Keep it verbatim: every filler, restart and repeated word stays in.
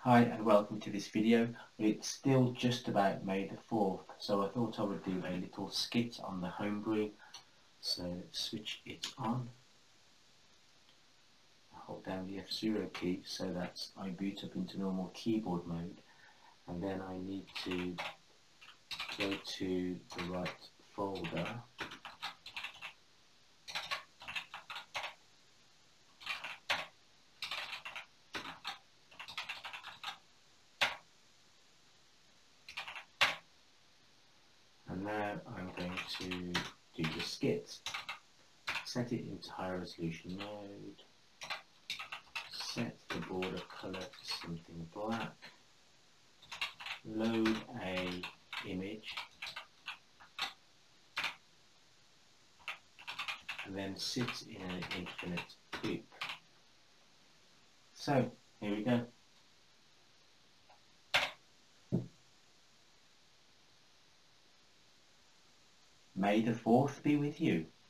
Hi and welcome to this video. It's still just about May the fourth, so I thought I would do a little skit on the Homebrew. So switch it on. Hold down the F zero key so that I boot up into normal keyboard mode, and then I need to go to the right folder. And now I'm going to do the skit. Set it into high resolution mode. Set the border colour to something black. Load a image. And then sit in an infinite loop. So, here we go. May the fourth be with you.